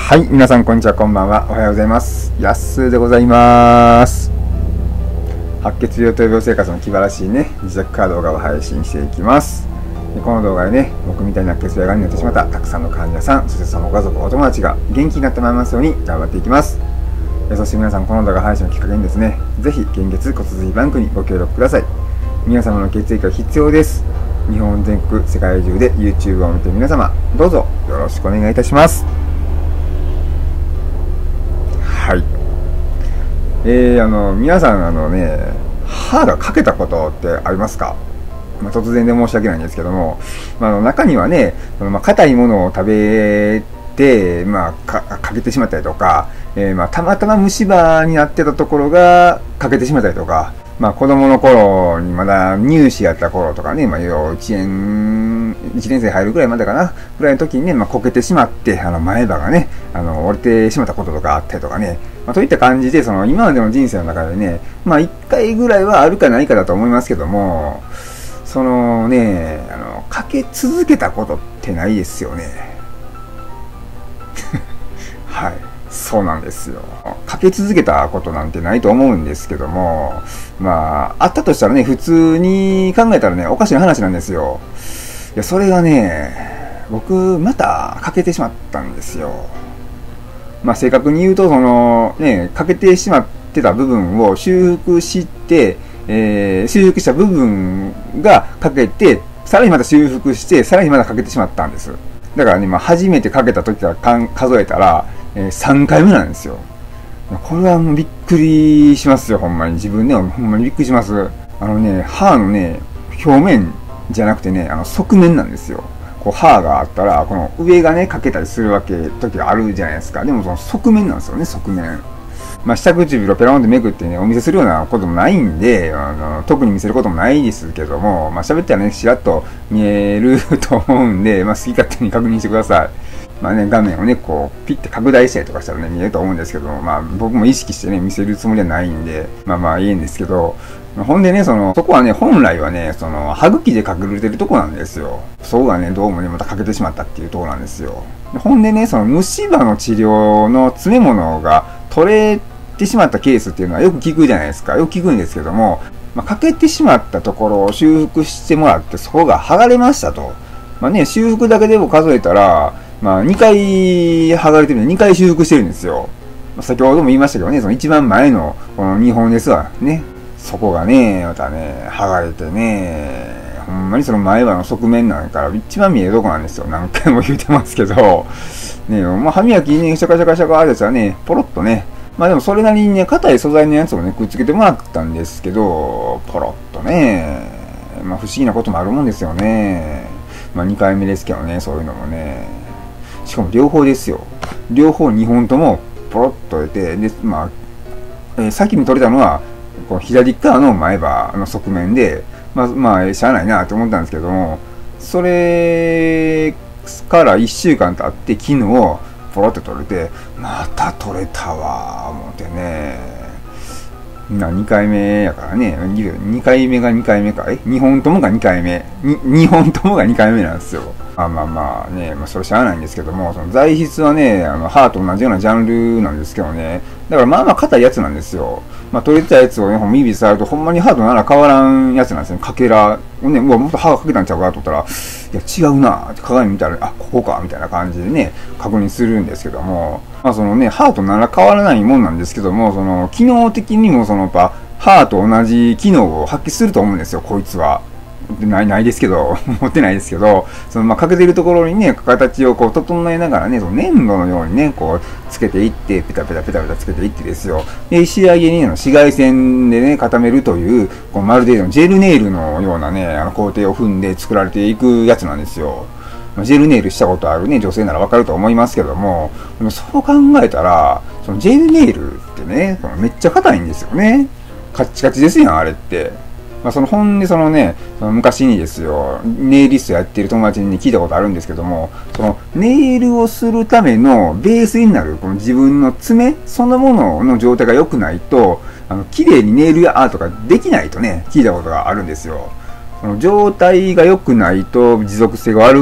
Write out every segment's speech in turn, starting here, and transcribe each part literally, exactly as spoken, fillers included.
はい、皆さんこんにちは、こんばんは。おはようございます。やっすーでございます。白血病と病生活の気晴らしいね、自宅から動画を配信していきます。でこの動画でね、僕みたいな白血病がんになってしまったたくさんの患者さん、そしてそのご家族、お友達が元気になってまいりますように頑張っていきます。そして皆さん、この動画配信をきっかけにですね、ぜひ献血骨髄バンクにご協力ください。皆様の血液が必要です。日本全国、世界中で YouTube を見ている皆様、どうぞよろしくお願いいたします。はい。えー、あの、皆さん、あのね、歯が欠けたことってありますか？まあ、突然で申し訳ないんですけども、まあ、あの中にはね、まあ、硬いものを食べて、まあ、か欠けてしまったりとか、えー、まあ、たまたま虫歯になってたところが欠けてしまったりとか、まあ、子供の頃にまだ乳歯やった頃とかね、まあ、幼稚園、いちねん生入るぐらいまでかな、ぐらいの時にね、まあ、こけてしまって、あの、前歯がね、あの、折れてしまったこととかあったりとかね、まあ、といった感じで、その、今までの人生の中でね、まあ、一回ぐらいはあるかないかだと思いますけども、そのね、あの、かけ続けたことってないですよね。はい。そうなんですよ。かけ続けたことなんてないと思うんですけども、まあ、あったとしたらね、普通に考えたらね、おかしな話なんですよ。いや、それがね、僕、またかけてしまったんですよ。まあ、正確に言うと、その、ね、かけてしまってた部分を修復して、えー、修復した部分がかけて、さらにまた修復して、さらにまたかけてしまったんです。だからね、まあ、初めてかけた時から数えたら、えー、さんかいめなんですよ。これはもうびっくりしますよ、ほんまに。自分ではほんまにびっくりします。あのね、歯のね、表面じゃなくてね、あの側面なんですよ。こう歯があったら、この上がね、かけたりするわけ、時があるじゃないですか。でもその側面なんですよね、側面。まあ、下唇をペロンってめくってね、お見せするようなこともないんで、あの特に見せることもないですけども、まあ、喋ったらね、しらっと見えると思うんで、まあ、好き勝手に確認してください。まあね、画面をね、こう、ピッて拡大したりとかしたらね、見えると思うんですけども、まあ、僕も意識してね、見せるつもりはないんで、まあまあいいんですけど、ほんでね、その、そこはね、本来はね、その、歯茎で隠れてるとこなんですよ。そこがね、どうもね、また欠けてしまったっていうとこなんですよ。ほんでね、その、虫歯の治療の詰め物が取れてしまったケースっていうのはよく聞くじゃないですか。よく聞くんですけども、まあ、欠けてしまったところを修復してもらって、そこが剥がれましたと。まあね、修復だけでも数えたら、まあ、にかい剥がれてるんで、にかい修復してるんですよ。先ほども言いましたけどね、その一番前のこのにほんですわ。ね。そこがね、またね、剥がれてね、ほんまにその前歯の側面なんから一番見えるとこなんですよ。何回も言うてますけど。ね、まあ、歯磨きね、シャカシャカシャカあるやつはね、ポロッとね、まあでもそれなりにね、硬い素材のやつをね、くっつけてもらったんですけど、ポロッとね、まあ不思議なこともあるもんですよね。まあにかいめですけどね、そういうのもね。しかも両方ですよ。両方にほんともポロッと出て、で、まあ、えー、先に取れたのは、こう左側の前歯の側面で、まあ、まあ、しゃあないなと思ったんですけども、それからいっしゅうかん経って昨日、ポロッと取れて、また取れたわ、思ってね。にかいめやからね、にかいめがにかいめか、え ?に 本ともがにかいめ。にほんともがにかいめなんですよ。まあまあまあね、まあそれしゃあないんですけども、その材質はね、あの歯と同じようなジャンルなんですけどね、だからまあまあ硬いやつなんですよ。まあ取れてたやつをね、指触るとほんまに歯となら変わらんやつなんですね。かけら、ね、うわ、もっと歯がかけたんちゃうかと思ったら、いや違うなって鏡見たら、あ、ここかみたいな感じでね、確認するんですけども、まあそのね、歯となら変わらないもんなんですけども、その機能的にもそのやっぱ歯と同じ機能を発揮すると思うんですよ、こいつは。ない、ないですけど、持ってないですけど、そのまあかけてるところにね、形をこう整えながらね、その粘土のようにね、こうつけていって、ペタペタペタペタつけていってですよ。で、仕上げにあの紫外線でね、固めるという、こうまるでジェルネイルのようなね、あの工程を踏んで作られていくやつなんですよ。ジェルネイルしたことあるね、女性ならわかると思いますけども、でもそう考えたら、そのジェルネイルってね、めっちゃ硬いんですよね。カッチカチですやん、あれって。まあ、その本でそのね、その昔にですよ、ネイリストやってる友達に、ね、聞いたことあるんですけども、そのネイルをするためのベースになるこの自分の爪そのものの状態が良くないと、あの綺麗にネイルやアートができないとね、聞いたことがあるんですよ。その状態が良くないと持続性が悪かった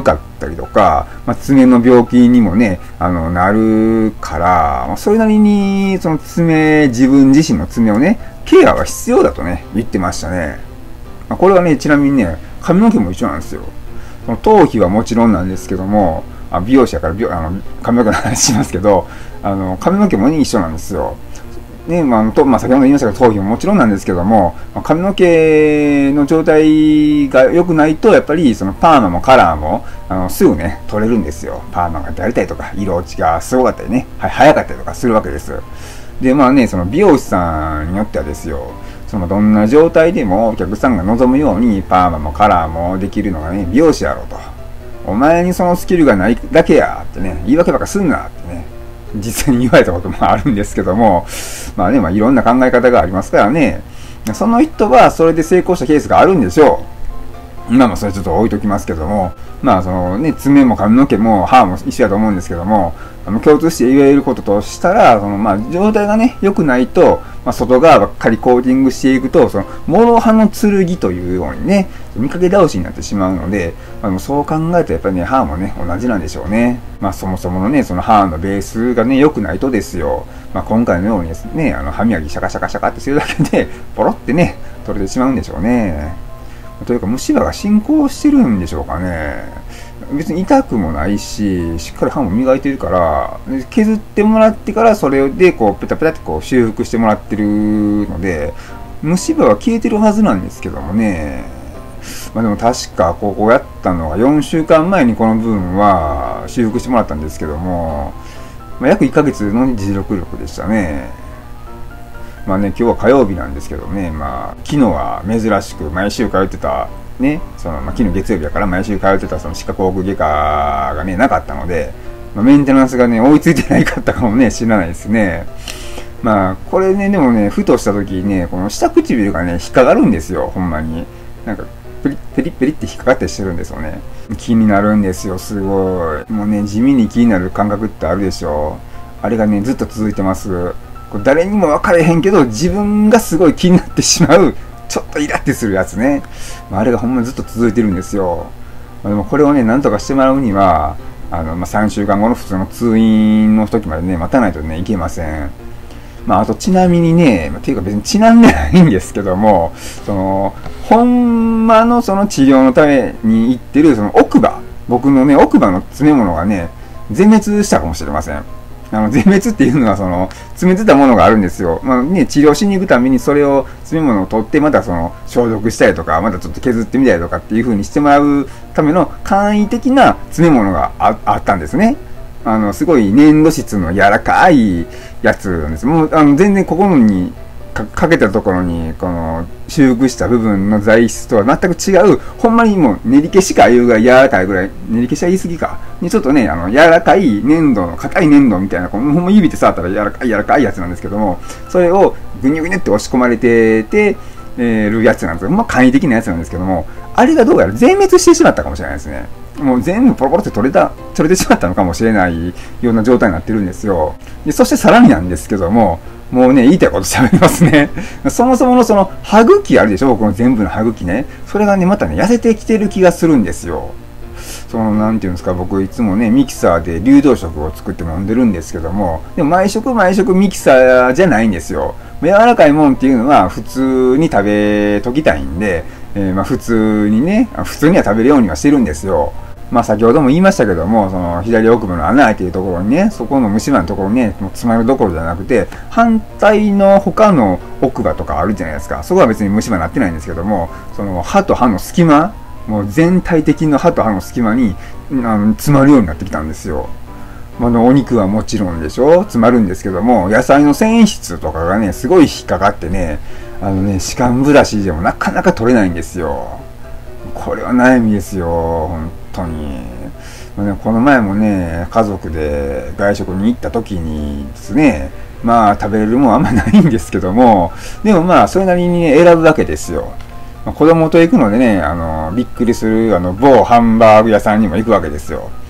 ったりとか、まあ、爪の病気にもね、あの、なるから、まあ、それなりに、その爪、自分自身の爪をね、ケアは必要だとね、言ってましたね。まあ、これはね、ちなみにね、髪の毛も一緒なんですよ。その頭皮はもちろんなんですけども、あ美容師だから美あの髪の毛の話しますけど、あの髪の毛も、ね、一緒なんですよ。ねまあとまあ、先ほど言いましたけど頭皮ももちろんなんですけども、髪の毛の状態が良くないとやっぱりそのパーマもカラーもあのすぐね取れるんですよ。パーマがやりたいとか色落ちがすごかったりね、はい、早かったりとかするわけです。でまあねその美容師さんによってはですよ、そのどんな状態でもお客さんが望むようにパーマもカラーもできるのがね美容師やろうと。お前にそのスキルがないだけやってね、言い訳ばっかすんなってね、実際に言われたこともあるんですけども、まあね、まあいろんな考え方がありますからね、その人はそれで成功したケースがあるんでしょう。まあまあそれちょっと置いときますけども、まあそのね、爪も髪の毛も歯も一緒だと思うんですけども、あの共通して言えることとしたら、そのまあ状態がね、良くないと、まあ、外側ばっかりコーティングしていくと、その諸刃の剣というようにね、見かけ倒しになってしまうので、あのそう考えるとやっぱりね、歯もね、同じなんでしょうね。まあそもそものね、その歯のベースがね、良くないとですよ、まあ今回のようにですね、あの歯磨きシャカシャカシャカってするだけで、ポロってね、取れてしまうんでしょうね。というか虫歯が進行してるんでしょうかね。別に痛くもないし、しっかり歯も磨いてるから、削ってもらってからそれでこうペタペタってこう修復してもらってるので、虫歯は消えてるはずなんですけどもね。まあでも確かここやったのがよんしゅうかんまえにこの部分は修復してもらったんですけども、まあ、約いっかげつの持続力でしたね。まあね、今日は火曜日なんですけどね、まあ、昨日は珍しく毎週通ってた、ね、その、まあ、昨日月曜日だから毎週通ってたその歯科口腔外科がね、なかったので、まあ、メンテナンスがね、追いついてないかったかもね、知らないですね。まあ、これね、でもね、ふとした時にね、この下唇がね、引っかかるんですよ、ほんまに。なんか、ペリッペリッペリって引っかかったりしてるんですよね。気になるんですよ、すごい。もうね、地味に気になる感覚ってあるでしょ。あれがね、ずっと続いてます。誰にも分かれへんけど自分がすごい気になってしまうちょっとイラってするやつね、まあ、あれがほんまにずっと続いてるんですよ。まあ、でもこれをねなんとかしてもらうにはあの、まあ、さんしゅうかんごの普通の通院の時までね待たないとねいけません。まあ、あとちなみにね、まあ、っていうか別にちなんでないんですけども、そのほんまのその治療のために行ってるその奥歯、僕のね奥歯の詰め物がね全滅したかもしれません。あの全滅っていうのはその詰めてたものがあるんですよ。まあね、治療しに行くためにそれを詰め物を取ってまたその消毒したりとかまたちょっと削ってみたりとかっていう風にしてもらうための簡易的な詰め物が あ, あったんですね。あのすごい粘土質の柔らかいやつなんです。もうあの全然ここに か, かけたところにこの修復した部分の材質とは全く違う、ほんまにもう練り消しかいうが柔らかいぐらい、練り消しは言い過ぎかにちょっとね、あの柔らかい粘土の硬い粘土みたいな、このほんま指で触ったら柔らかい柔らかいやつなんですけども、それをぐにゅぐにゅって押し込まれてて、えー、るやつなんですよ。まあ簡易的なやつなんですけども、あれがどうやら全滅してしまったかもしれないですね。もう全部ポロポロって取れた、取れてしまったのかもしれないような状態になってるんですよ。で、そしてさらになんですけども、もうね、言いたいこと喋りますね。そもそものその歯茎あるでしょ、僕の全部の歯茎ね。それがね、またね、痩せてきてる気がするんですよ。その、なんていうんですか、僕いつもね、ミキサーで流動食を作って飲んでるんですけども、でも毎食毎食ミキサーじゃないんですよ。柔らかいもんっていうのは普通に食べときたいんで、えー、まあ普通にね、普通には食べるようにはしてるんですよ。まあ先ほども言いましたけども、その左奥歯の穴開いているところにね、そこの虫歯のところにね、もう詰まるどころじゃなくて、反対の他の奥歯とかあるじゃないですか。そこは別に虫歯になってないんですけども、その歯と歯の隙間、もう全体的な歯と歯の隙間にあの詰まるようになってきたんですよ。まあ、お肉はもちろんでしょ、詰まるんですけども、野菜の繊維質とかがね、すごい引っかかってね、あのね、歯間ブラシでもなかなか取れないんですよ。これは悩みですよ、本当に。まあね、この前もね、家族で外食に行った時にですね、まあ食べれるもんあんまないんですけども、でもまあそれなりにね、選ぶわけですよ。まあ、子供と行くのでね、あの、びっくりする、あの、某ハンバーグ屋さんにも行くわけですよ。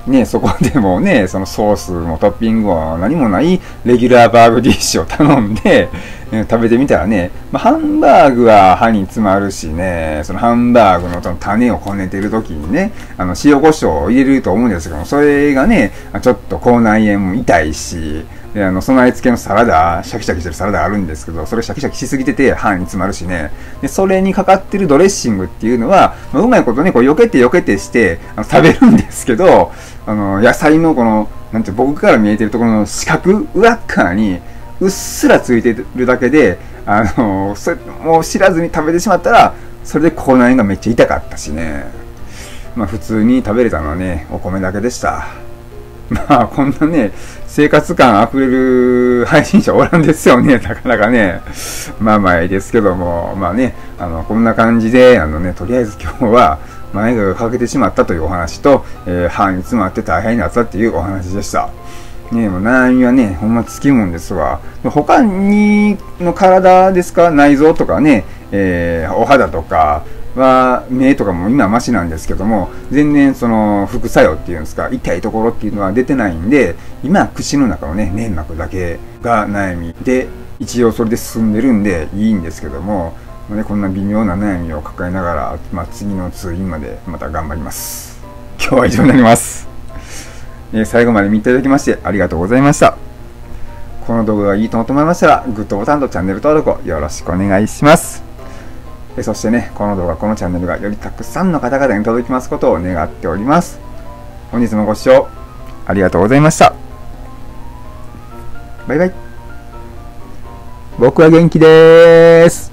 ね、そこでもね、そのソースもトッピングも何もないレギュラーバーグディッシュを頼んで、ね、食べてみたらね、まあ、ハンバーグは歯に詰まるしね、そのハンバーグのその種をこねてる時にね、あの塩コショウを入れると思うんですけども、それがね、ちょっと口内炎も痛いし、で、あの、備え付けのサラダ、シャキシャキしてるサラダあるんですけど、それシャキシャキしすぎてて歯に詰まるしね。で、それにかかってるドレッシングっていうのは、まあ、うまいことね、こう、避けて避けてして、あの食べるんですけど、あの、野菜のこの、なんて僕から見えてるところの四角、裏っ側に、うっすらついてるだけで、あの、それ、もう知らずに食べてしまったら、それで口内炎がめっちゃ痛かったしね。まあ、普通に食べれたのはね、お米だけでした。まあ、こんなね、生活感あふれる配信者おらんですよね、なかなかね。まあまあいいですけども、まあね、あの、こんな感じで、あのね、とりあえず今日は、前が欠けてしまったというお話と、えー、歯に詰まって大変になったっていうお話でした。ね、もう悩みはね、ほんまつきもんですわ。他にの体ですか、内臓とかね、えー、お肌とか、は、目とかも今マシなんですけども、全然その副作用っていうんですか、痛いところっていうのは出てないんで、今口の中のね、粘膜だけが悩みで、一応それで進んでるんでいいんですけども、ね、こんな微妙な悩みを抱えながら、まあ、次の通院までまた頑張ります。今日は以上になります。えー、最後まで見ていただきましてありがとうございました。この動画がいいと思いましたら、グッドボタンとチャンネル登録をよろしくお願いします。そしてね、この動画、このチャンネルがよりたくさんの方々に届きますことを願っております。本日もご視聴ありがとうございました。バイバイ。僕は元気でーす。